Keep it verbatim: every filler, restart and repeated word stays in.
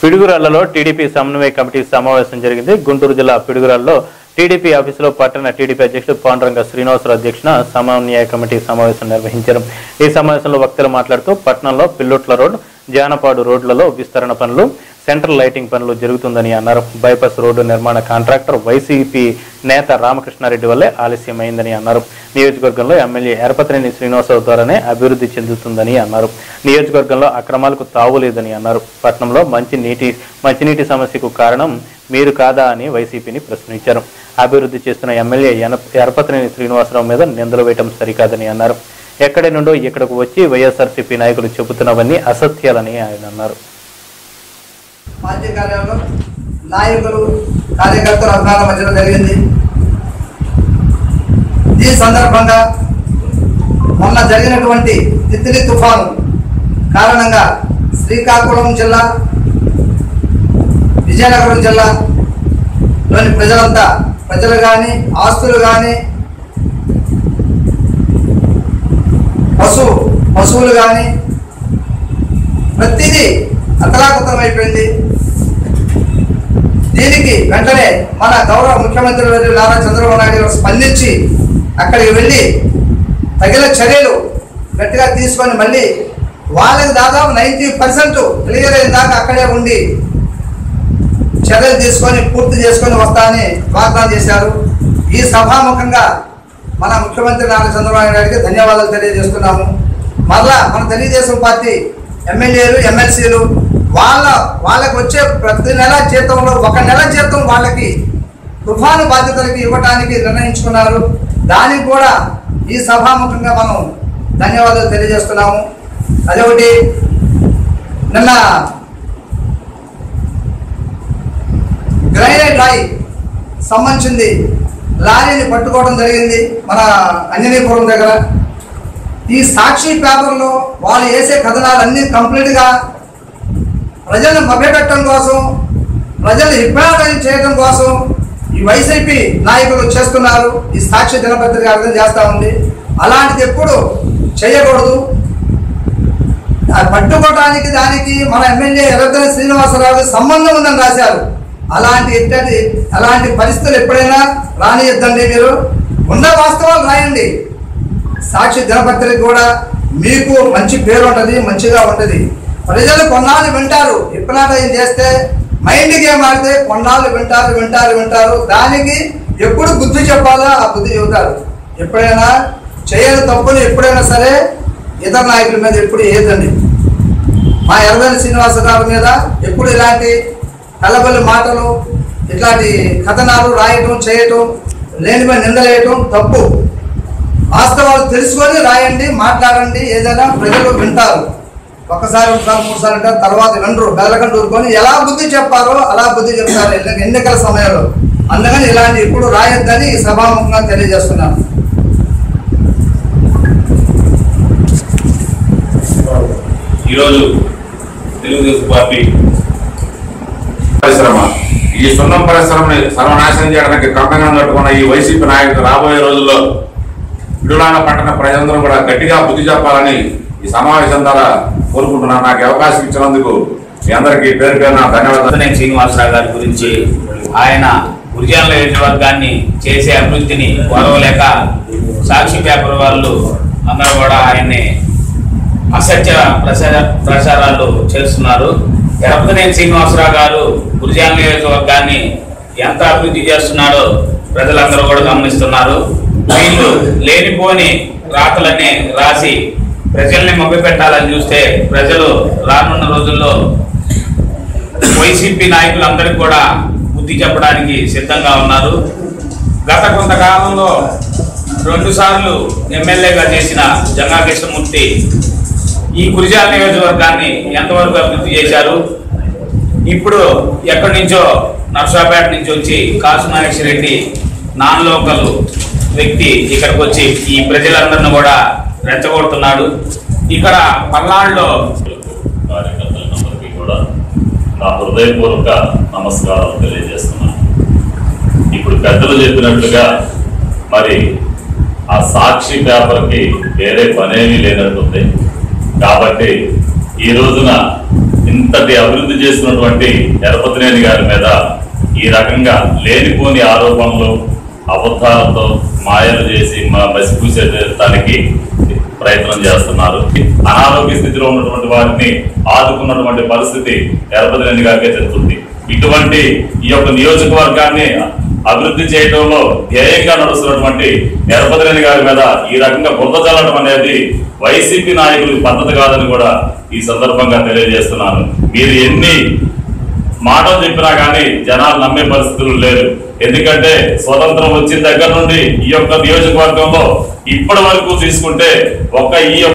పిడుగురాళ్లలో TDP సమన్వయ committee సమావేశం జరిగింది. గుంటూరు జిల్లా పిడుగురాళ్లలో టీడీపీ ఆఫీసులో పట్టణ టీడీపీ అధ్యక్షుడు పాండురంగ శ్రీనివాసరావు అధ్యక్షన సమన్వయ కమిటీ సమావేశం నిర్వహించారు. ఈ సమావేశంలో వక్తలు మాట్లాడుతూ పట్టణంలో పిల్లోట్ల రోడ్, జానపాడు రోడ్లలో విస్తరణ పనులు, సెంట్రల్ లైటింగ్ పనులు జరుగుతుందని అన్నారు. బైపాస్ రోడ్డు నిర్మాణ కాంట్రాక్టర్ వైసీపీ నేత రామకృష్ణారెడ్డి వల్లే ఆలస్యమైందని అన్నారు. నియోజకవర్గంలో ఎమ్మెల్యే ఎరపతినేని శ్రీనివాసరావు ద్వారానే అభివృద్ధి చెందుతుందని అన్నారు. నియోజకవర్గంలో అక్రమాలకు తావులేదని అన్నారు. పట్టణంలో మంచి నీటి మంచినీటి సమస్యకు కారణం మీరు కాదా అని వైసీపీని ప్రశ్నించారు. అభివృద్ధి చేస్తున్న ఎమ్మెల్యే ఎరపతినేని శ్రీనివాసరావు మీద నిందలు వేయడం సరికాదని అన్నారు. ఎక్కడి నుండో ఇక్కడకు వచ్చి వైఎస్ఆర్సీపీ నాయకులు చెబుతున్నవన్నీ అసత్యాలని ఆయన అన్నారు. పార్టీ కార్యాలయంలో నాయకులు కార్యకర్తలు అభిమానుల మధ్యలో జరిగింది. ఈ సందర్భంగా మొన్న జరిగినటువంటి తిత్లీ తుఫాను కారణంగా శ్రీకాకుళం జిల్లా, విజయనగరం జిల్లాలోని ప్రజలంతా ప్రజలు కానీ ఆస్తులు కానీ పశు పశువులు కానీ ప్రతిదీ అతలాకుతలం అయిపోయింది. దీనికి వెంటనే మన గౌరవ ముఖ్యమంత్రి వర్యులు నారా చంద్రబాబు నాయుడు గారు స్పందించి అక్కడికి వెళ్ళి తగిన చర్యలు గట్టిగా తీసుకొని మళ్ళీ వాళ్ళకి దాదాపు నైంటీ పర్సెంట్ క్లియర్ అయిన దాకా అక్కడే ఉండి చర్యలు తీసుకొని పూర్తి చేసుకొని వస్తామని వాగ్దానం చేశారు. ఈ సభాముఖంగా మన ముఖ్యమంత్రి నారా చంద్రబాబు నాయుడుకి ధన్యవాదాలు తెలియజేస్తున్నాము. మరలా మన తెలుగుదేశం పార్టీ ఎమ్మెల్యేలు, ఎమ్మెల్సీలు వాళ్ళ వాళ్ళకి వచ్చే ప్రతి నెల జీతంలో ఒక నెల జీతం వాళ్ళకి తుఫాను బాధ్యతలకి ఇవ్వడానికి నిర్ణయించుకున్నారు. దానికి కూడా ఈ సభాముఖంగా మనం ధన్యవాదాలు తెలియజేస్తున్నాము. అదొకటి, నిన్న గ్రైనేట్ రాయి సంబంధించింది లారీని పట్టుకోవడం జరిగింది మన అంజనీపురం దగ్గర. ఈ సాక్షి పేపర్లో వాళ్ళు వేసే కథనాలన్నీ కంప్లీట్గా ప్రజలను మభ్యపెట్టడం కోసం, ప్రజలు హిప్నాటైజ్ చేయడం కోసం ఈ వైసీపీ నాయకులు చేస్తున్నారు. ఈ సాక్షి దినపత్రిక అర్థం చేస్తూ ఉంది. అలాంటిది ఎప్పుడు చేయకూడదు. పట్టుకోవడానికి దానికి మన ఎమ్మెల్యే ఎర్రపతినేని శ్రీనివాసరావు సంబంధం ఉందని రాశారు. అలాంటి ఇట్టటి అలాంటి పరిస్థితులు ఎప్పుడైనా రానియద్దండి. మీరు ఉన్న వాస్తవాలు రాయండి. సాక్షి దినపత్రిక కూడా మీకు మంచి పేరు ఉంటుంది, మంచిగా ఉంటుంది. ప్రజలు కొన్నాళ్ళు వింటారు. హిప్నాటైజ్ చేస్తే మైండ్ గేమ్ ఆడితే కొన్నాళ్ళు వింటారు వింటారు వింటారు దానికి ఎప్పుడు బుద్ధి చెప్పాలో ఆ బుద్ధి చెబుతారు. ఎప్పుడైనా చేయని తప్పులు ఎప్పుడైనా సరే ఇతర నాయకుల మీద ఎప్పుడు ఏదండి. మా ఎర్రపతినేని శ్రీనివాసరావు మీద ఎప్పుడు ఇలాంటి కలబల్లి మాటలు, ఇట్లాంటి కథనాలు రాయటం, చేయటం, లేనిపై నిందలేయటం తప్పు. వాస్తవాలు తెలుసుకొని రాయండి, మాట్లాడండి. ఏదైనా ప్రజలు వింటారు. ఒకసారి ఒకసారి మూడు సార్లు అంటారు, తర్వాత వినరు. బెదలకంటూ ఊరుకొని ఎలా బుద్ధి చెప్పారో అలా బుద్ధి చెప్తారు ఎన్నికల సమయంలో. అందుకని ఇలాంటి ఇప్పుడు రాయొద్దని ఈ సభాముఖంగా తెలియజేస్తున్నాను. ఈరోజు తెలుగుదేశం పార్టీ పరిశ్రమ ఈ సున్నం పరిశ్రమని సర్వనాశనం చేయడానికి కంపెనీ నట్టుకున్న ఈ వైసీపీ నాయకులు రాబోయే రోజుల్లో పిడుగురాళ్ల పట్టణ ప్రజలందరూ కూడా గట్టిగా బుద్ధి చెప్పాలని ఈ సమావేశం ద్వారా కోరుకుంటున్నాను. నాకు అవకాశం ఇచ్చినందుకు మీ అందరికీ పేరు పేరున ధన్యవాదాలు. శ్రీనివాసరావు గారి గురించి ఆయన గురిజాల నియోజకవర్గాన్ని చేసే అభివృద్ధిని కోరవలేక సాక్షి పేపర్ వాళ్ళు అందరూ కూడా ఆయన్ని అసత్య ప్రచార ప్రచారాలు చేస్తున్నారు. ఎరపతినేని శ్రీనివాసరావు గారు గురిజాల నియోజకవర్గాన్ని ఎంత అభివృద్ధి చేస్తున్నాడో ప్రజలందరూ కూడా గమనిస్తున్నారు. వీళ్ళు లేనిపోని రాతలన్నీ రాసి ప్రజల్ని మభ్యపెట్టాలని చూస్తే ప్రజలు రానున్న రోజుల్లో వైసీపీ నాయకులందరికీ కూడా బుద్ధి చెప్పడానికి సిద్ధంగా ఉన్నారు. గత కొంతకాలంలో రెండు సార్లు ఎమ్మెల్యేగా చేసిన జంగా కృష్ణమూర్తి ఈ గురిజాల నియోజకవర్గాన్ని ఎంతవరకు అభివృద్ధి చేశారు? ఇప్పుడు ఎక్కడి నుంచో నర్సాపేట నుంచి వచ్చి కాసు నాగేశ్వర రెడ్డి నాన్ లోకల్ వ్యక్తి ఇక్కడికి వచ్చి ఈ ప్రజలందరినీ కూడా రెచ్చగొడుతున్నాడు. ఇక్కడ పల్నాడులో కార్యకర్తలందరికీ కూడా నా హృదయపూర్వక నమస్కారాలు తెలియజేస్తున్నాను. ఇప్పుడు పెద్దలు చెప్పినట్లుగా మరి ఆ సాక్షి పేపర్కి వేరే పనేమీ లేనట్టుంది. కాబట్టి ఈ రోజున ఇంత ఇంతటి అభివృద్ధి చేసినటువంటి ఎరపతినేని గారి మీద ఈ రకంగా లేనిపోని ఆరోపణలు అబద్ధాలతో మాయలు చేసి మసిపూసేదానికి ప్రయత్నం చేస్తున్నారు. అనారోగ్య స్థితిలో ఉన్నటువంటి వారిని ఆదుకున్నటువంటి పరిస్థితి ఎరపతినేని గారికే చెందుతుంది. ఇటువంటి ఈ యొక్క నియోజకవర్గాన్ని అభివృద్ధి చేయడంలో ధ్యేయంగా నడుస్తున్నటువంటి ఎరపతినేని గారి మీద ఈ రకంగా బురద చల్లడం అనేది వైసీపీ నాయకులు పద్ధతి కాదని కూడా ఈ సందర్భంగా తెలియజేస్తున్నాను. మీరు ఎన్ని మాటలు చెప్పినా కానీ జనాలు నమ్మే పరిస్థితులు లేరు. ఎందుకంటే స్వతంత్రం వచ్చిన దగ్గర నుండి ఈ యొక్క నియోజకవర్గంలో ఇప్పటి వరకు తీసుకుంటే ఒక్క ఈ